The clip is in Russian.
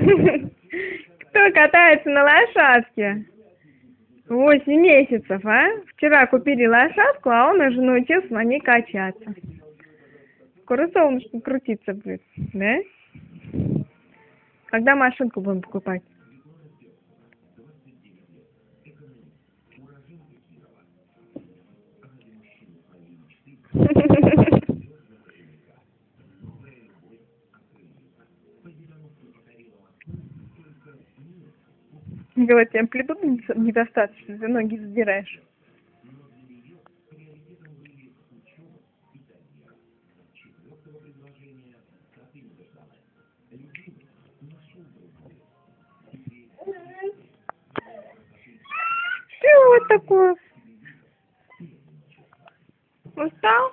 Кто катается на лошадке? 8 месяцев, а? Вчера купили лошадку, а он уже научился на ней качаться. Скоро солнышко крутиться будет, да? Когда машинку будем покупать? Говорит, тебе амплитуды недостаточно, ты ноги задираешь. Что вот такое? Устал?